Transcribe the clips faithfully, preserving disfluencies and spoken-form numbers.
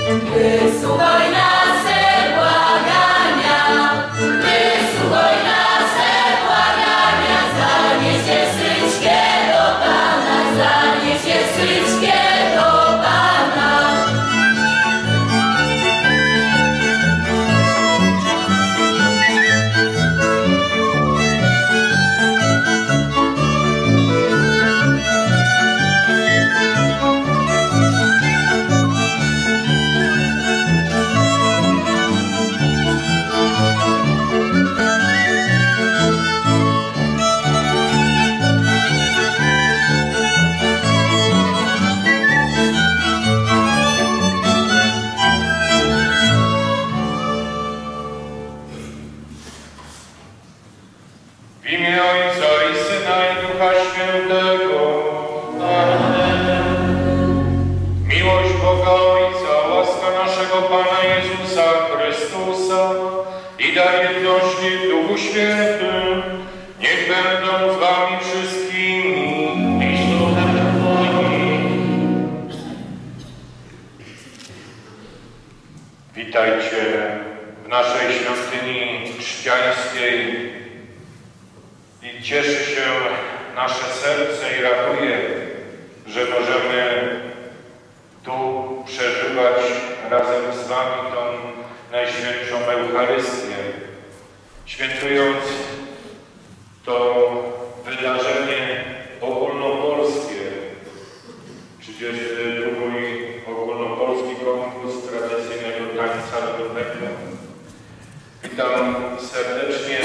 Witajcie w naszej świątyni chrześcijańskiej i cieszy się nasze serce i raduje, że możemy tu przeżywać razem z Wami tą Najświętszą Eucharystię, świętując to wydarzenie ogólnopolskie, trzydziesty drugi ogólnopolski konkurs tradycyjnego tańca ludowego. Witam serdecznie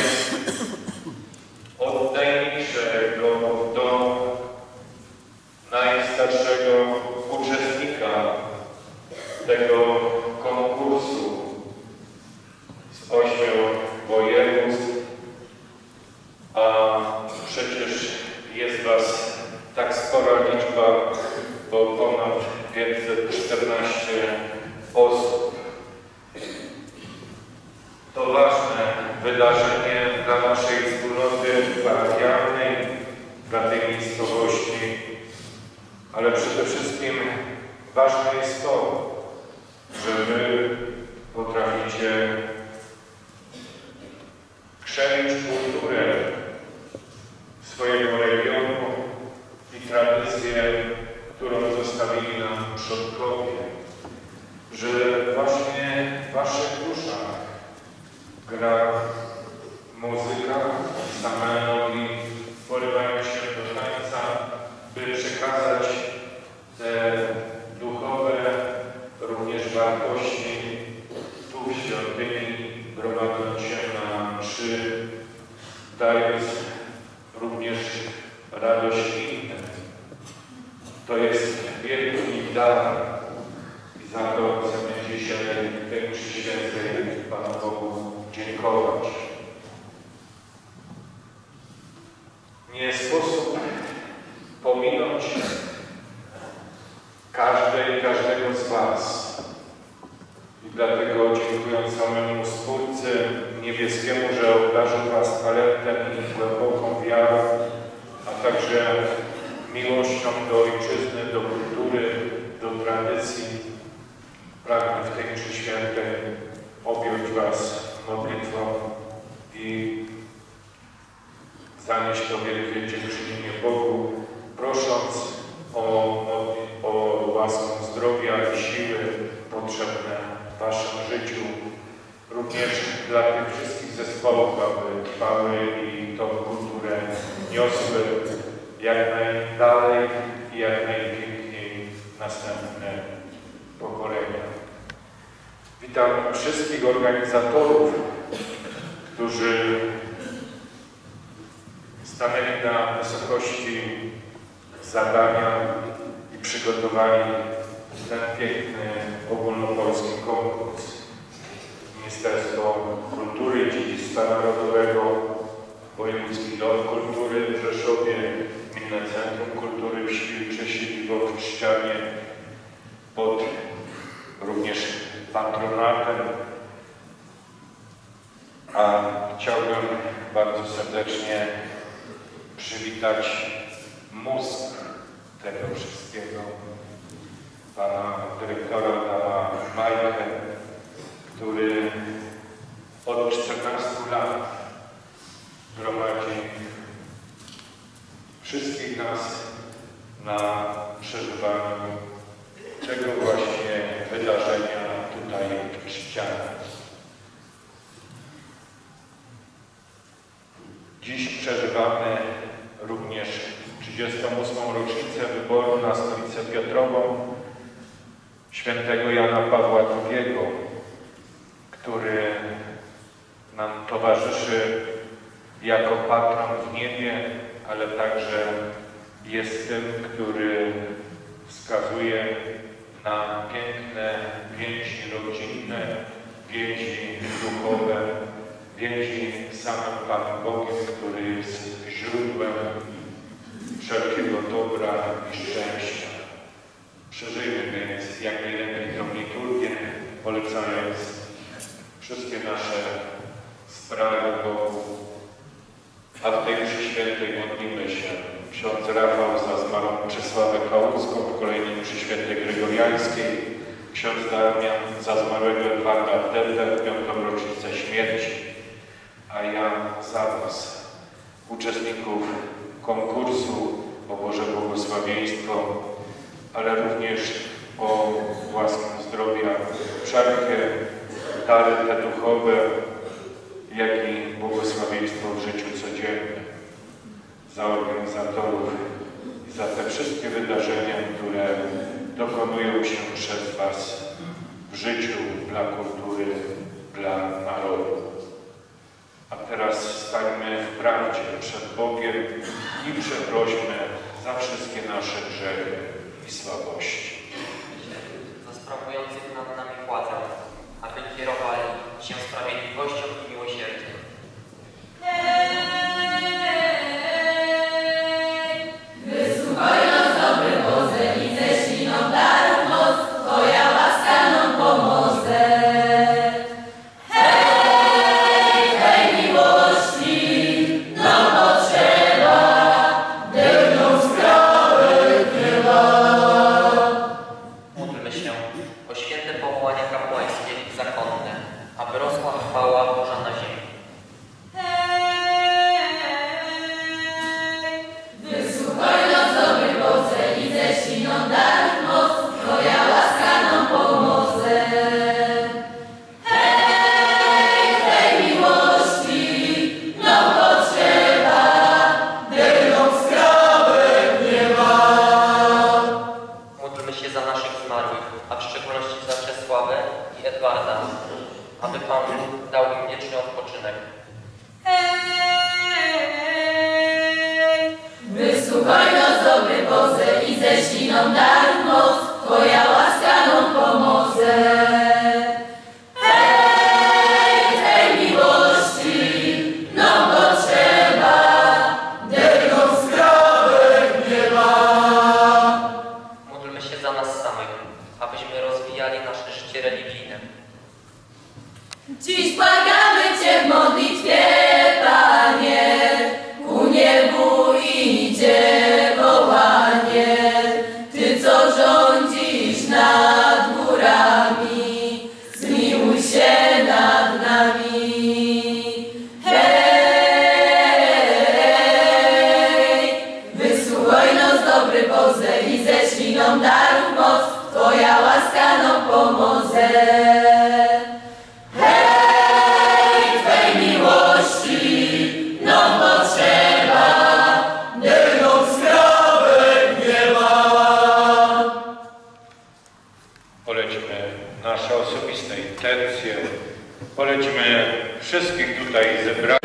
od najmniejszego do najstarszego uczestnika tego konkursu z ośmiu województw, a przecież jest Was tak spora liczba, bo ponad pięćset czternaście osób. To ważne wydarzenie dla naszej wspólnoty parafialnej, dla tej miejscowości, ale przede wszystkim ważne jest to, że Wy potraficie krzewić kulturę swojego regionu i tradycję, którą zostawili nam przodkowie, że właśnie w Waszych duszach gra muzyka, same nogi porywają się do tańca, by przekazać te duchowe również wartości tu w świątyni, gromadząc się na mszy, dając również radość innym. To jest wielki dar i za to chcemy dzisiaj w tej mszy świętej Panu Bogu dziękować. Nie sposób pominąć każdej i każdego z Was. I dlatego dziękując samemu Stwórcy Niebieskiemu, że obdarzył Was talentem i głęboką wiarą, a także miłością do ojczyzny, do kultury, do tradycji, pragnę w tej mszy świętej objąć Was modlitwą i zanieść to wielkie dziękczynienie Bogu, prosząc o, o, o łaskę zdrowia i siły potrzebne w Waszym życiu, również dla tych wszystkich zespołów, aby trwały i tą kulturę niosły jak najdalej i jak najpiękniej następne pokolenia. Witam wszystkich organizatorów, którzy stanęli na wysokości zadania i przygotowali ten piękny ogólnopolski konkurs. Ministerstwo Kultury i Dziedzictwa Narodowego, Wojewódzki Dom Kultury w Rzeszowie, Gminne Centrum Kultury w Świlcze, siedzibo w Trzcianie, pod również patronatem. A chciałbym bardzo serdecznie przywitać mózg tego wszystkiego, pana dyrektora, pana Majkę, który od czternastu lat gromadzi wszystkich nas na przeżywaniu tego właśnie wydarzenia tutaj w Trzcianach. Dziś przeżywamy również trzydziestą ósmą rocznicę wyboru na stolicę Piotrową świętego Jana Pawła drugiego, który nam towarzyszy jako patron w niebie, ale także jest tym, który wskazuje na piękne więzi rodzinne, więzi duchowe, więzi z samym Panem Bogiem, który jest źródłem wszelkiego dobra i szczęścia. Przeżyjmy więc jak najlepiej tę liturgię, polecając wszystkie nasze sprawy Bogu. A w tej mszy świętej modlimy się. Ksiądz Rafał za zmarłą Czesławę Kałucką, w kolejnej mszy świętej gregoriańskiej. Ksiądz Damian za zmarłego Edwarda Deddę w piątą rocznicę śmierci. A ja za was, uczestników konkursu o Boże Błogosławieństwo, ale również o własne zdrowia, wszelkie dary te duchowe, jak i błogosławieństwo w życiu codziennym, za organizatorów i za te wszystkie wydarzenia, które dokonują się przez was w życiu dla kultury, dla narodu. A teraz stańmy w prawdzie przed Bogiem i przeprośmy za wszystkie nasze grzechy i słabości. Za sprawujących nad nami władzę, aby kierowali się sprawiedliwością i miłosierdziem. Wysłuchaj nas, dobry Boże, i ześlij nam darów moc, Twoja łaska nam pomoże. Hej, hej miłości, nam potrzeba, drewną skrawę nieba. Módlmy się o święte powołania kapłańskie i zakonne, aby rosła chwała Boża na ziemi. Wysłuchaj nas, dobry Boże, i ześlij nam darów moc, Twoja łaska nam pomoże. Hej, hej miłości, nam potrzeba, drewną skrawę nieba. Módlmy się za naszych zmarłych, a w szczególności za Czesławę i Edwarda, aby Pan dał im wieczny odpoczynek. Wysłuchaj nas, dobry Boże, i ześlij nam darów moc, Twoja łaska nam pomoże. Hej, hej miłości, nam potrzeba, drewną skrawę nieba. Módlmy się za nas samych, abyśmy rozwijali nasze życie religijne. Dziś błagamy Cię w modlitwie, Panie, ku niebu idzie wołanie. Ty, co rządzisz nad górami, zmiłuj się nad nami. Hej, wysłuchaj nas, dobry Boże, i ześlij nam darów moc, Twoja łaska nam pomoże. Hej, Twej miłości nam potrzeba, drewną skrawę nieba. Polećmy nasze osobiste intencje, polećmy wszystkich tutaj zebranych.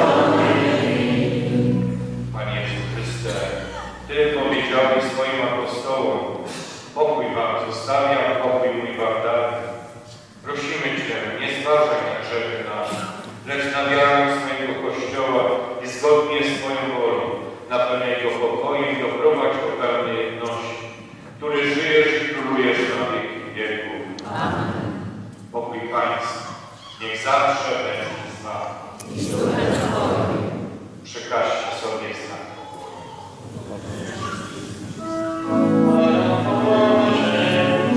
Panie Jezu Chryste, Ty powiedziałeś swoim apostołom: pokój wam zostawiam, pokój mój wam dam. Prosimy Cię, nie zważaj na grzechy nasze, lecz na wiarę swojego Kościoła i zgodnie z Twoją wolą napełniaj go pokojem i doprowadź do pełnej jedności, który żyjesz i królujesz na wieki wieków. Amen. Pokój Pański niech zawsze będzie z Wami. Przekażcie sobie znak pokoju.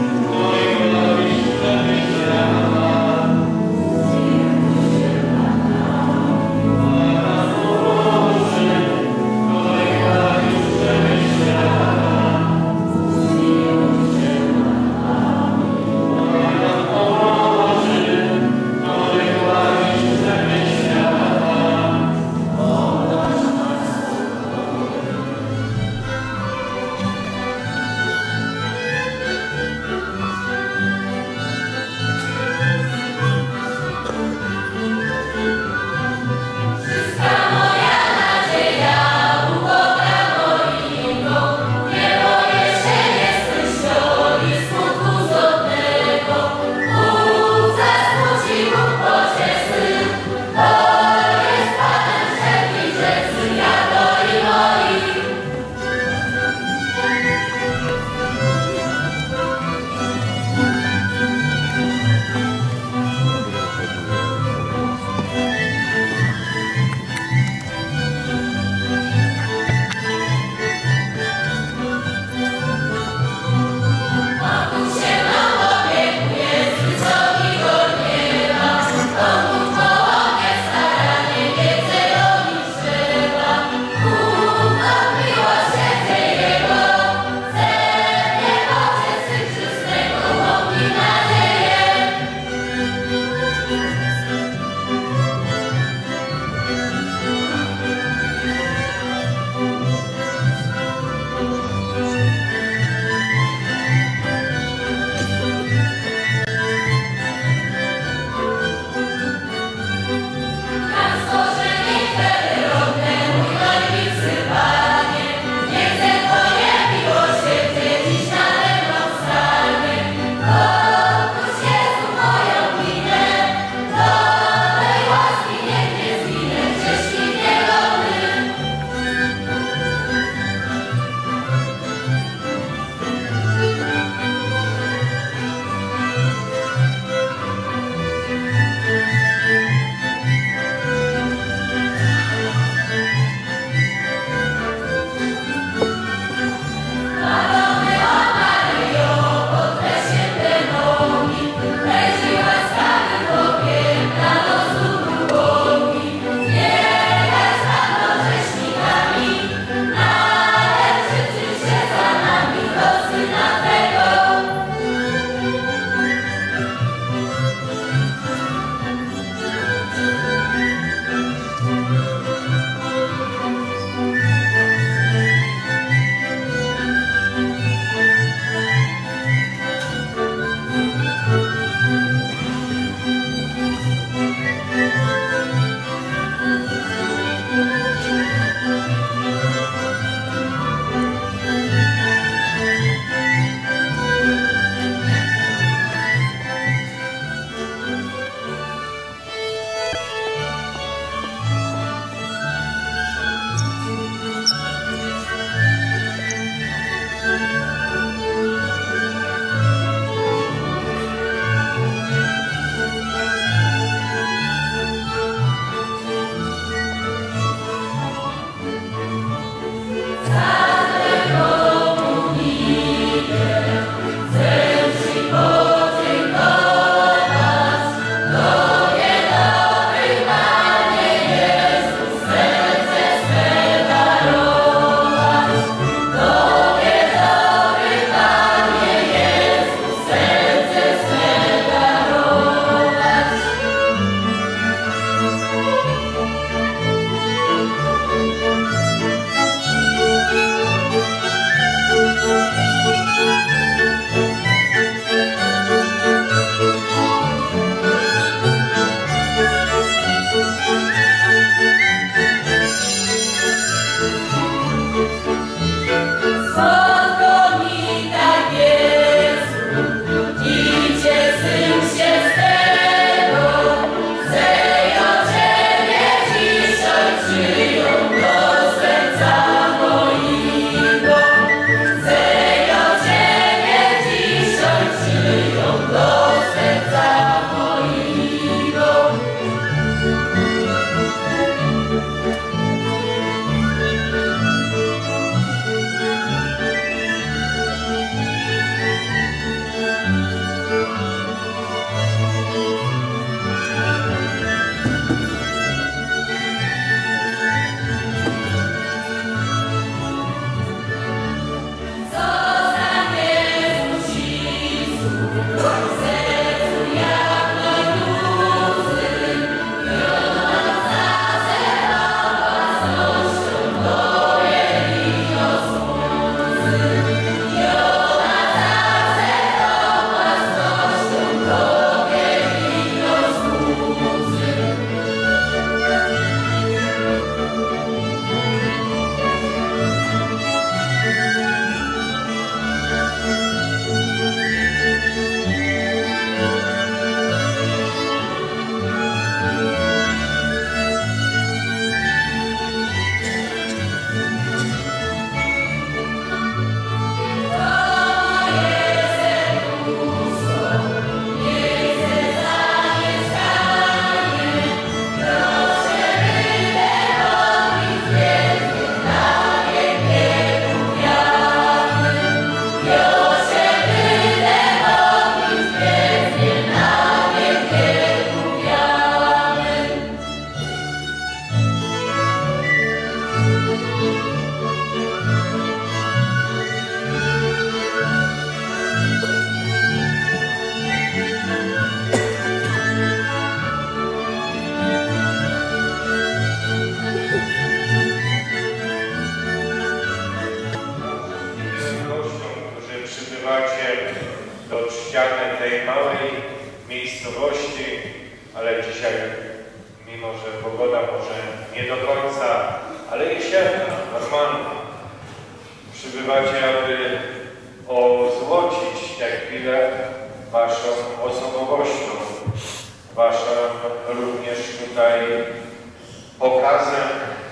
ale dzisiaj, mimo że pogoda może nie do końca, ale jesienna, normalna, przybywacie, aby ozłocić tę chwilę waszą osobowością, waszą również tutaj pokazem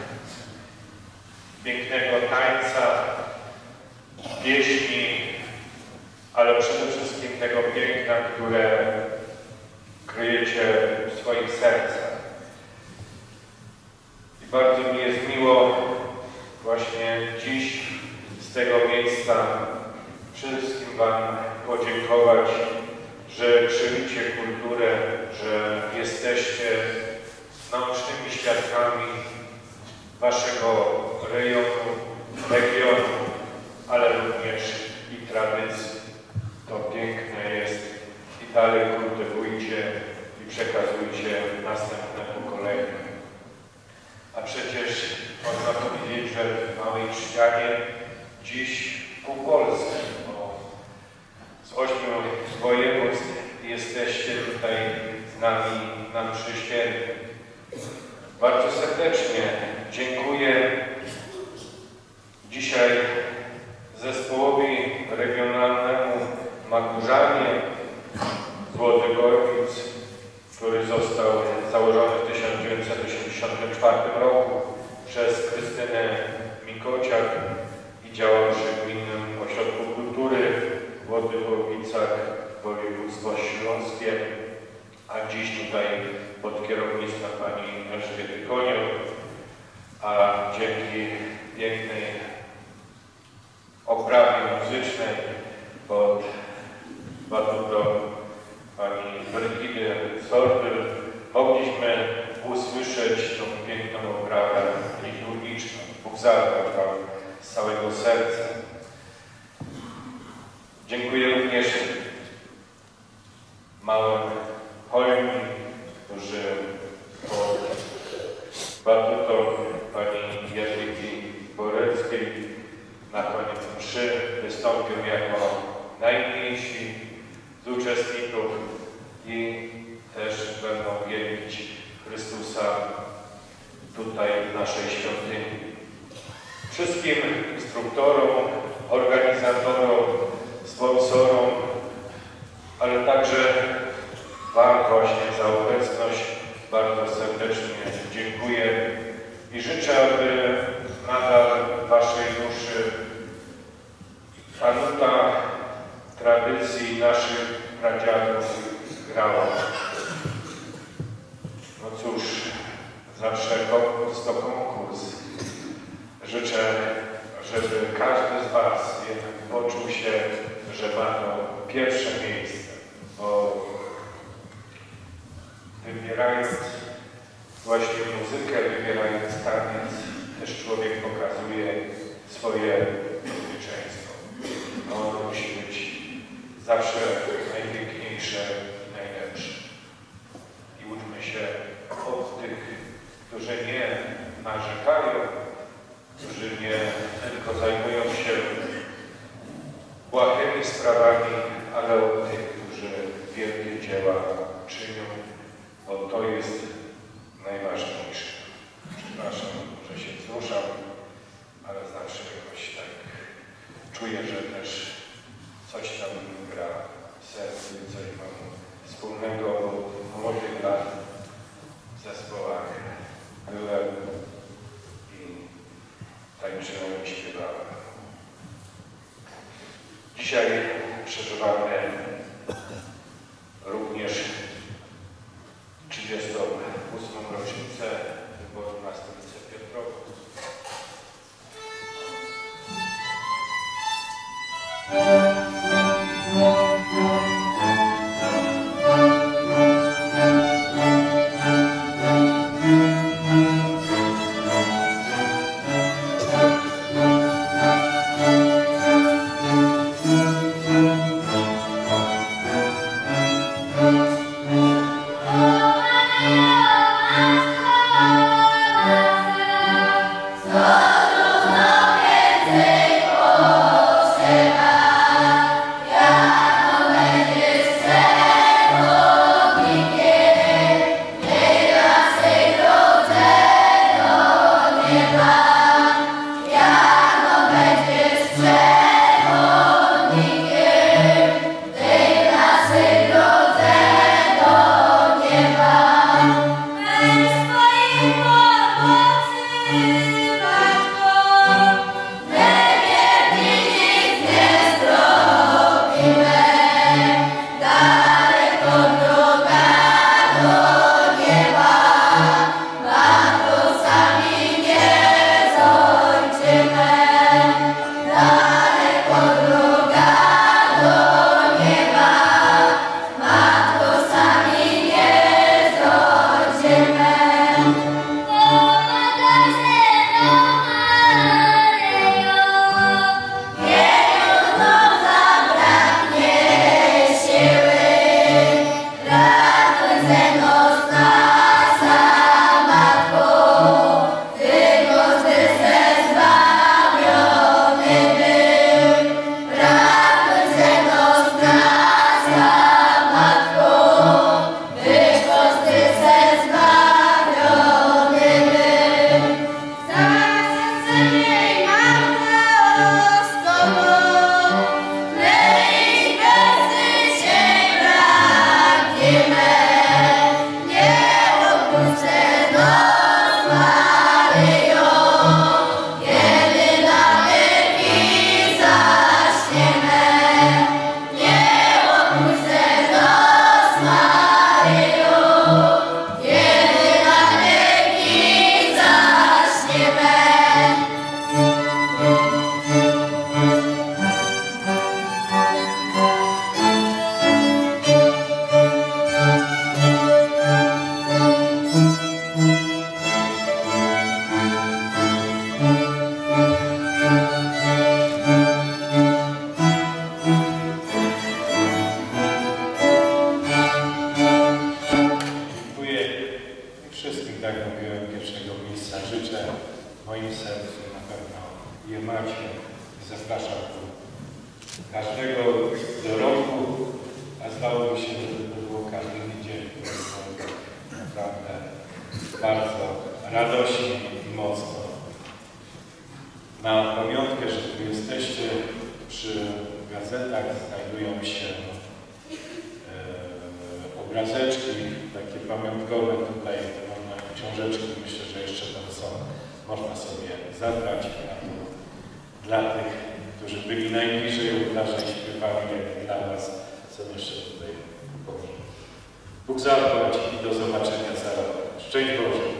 pięknego tańca, pieśni, ale przede wszystkim tego piękna, które kryjecie w swoich sercach. I bardzo mi jest miło właśnie dziś z tego miejsca przede wszystkim wam podziękować, że krzewicie kulturę, że jesteście naocznymi świadkami waszego rejonu, regionu, ale również i tradycji. To piękne jest i dalej kultywujcie i przekazujcie następne pokolenia. A przecież można powiedzieć, że w Małej Trzcianie dziś pół Polski, bo z ośmiu województw jesteście tutaj z nami na mszy świętej. Bardzo serdecznie dziękuję dzisiaj zespołowi regionalnemu Magórzanie Złotych Gorlic, który został założony w tysiąc dziewięćset osiemdziesiątym czwartym roku przez Krystynę Mikociak i działał przy Gminnym Ośrodku Kultury w Złotych Gorlicach, województwo śląskie, a dziś tutaj pod kierownictwem pani Elżbiety Konioł, a dzięki pięknej oprawie muzycznej pod batutą pani Brygidy Sorbyl mogliśmy usłyszeć tą piękną oprawę liturgiczną. Bóg zadbał wam z całego serca. Dziękuję również małym hojni, którzy pod batutą pani Jadwigi Boreckiej na koniec mszy wystąpią jako najmniejsi z uczestników i też będą wielbić Chrystusa tutaj w naszej świątyni. Wszystkim instruktorom, organizatorom, sponsorom, ale także wam właśnie za obecność bardzo serdecznie dziękuję i życzę, aby nadal w waszej duszy ta nuta tradycji naszych pradziadów grała. No cóż, zawsze konkurs to konkurs. Życzę, żeby każdy z was jednak poczuł się, że ma to pierwsze miejsce, bo wybierając właśnie muzykę, wybierając taniec, też człowiek pokazuje swoje bezpieczeństwo. Ono musi być zawsze najpiękniejsze i najlepsze. I uczmy się od tych, którzy nie narzekają, którzy nie tylko zajmują się błahymi sprawami, ale od tych, którzy wielkie dzieła czynią, bo to jest najważniejsze. Przepraszam, że się wzruszam, ale zawsze jakoś tak czuję, że też coś tam gra w sercu, coś mam wspólnego od młodych lat w zespołach byłem i tańczyłem i śpiewałem. Dzisiaj przeżywamy również trzydziestą ósmą rocznicę wyboru na stolicę Piotrową. tak jak mówiłem, pierwszego miejsca życzę. W moim sercu na pewno je macie i zapraszam tu każdego do roku, a zdałoby się, że to było każdy niedzieli. To było naprawdę bardzo radośnie i mocno. Na pamiątkę, że tu jesteście, przy gazetach znajdują się e, obrazeczki, takie pamiątkowe tutaj, można książeczki, myślę, że jeszcze tam są, można sobie zabrać. A to dla tych, którzy byli najbliżej ołtarza i śpiewali, jak dla Was, są jeszcze tutaj pomimo. Bóg zapłać i do zobaczenia za rok. Szczęść Boże!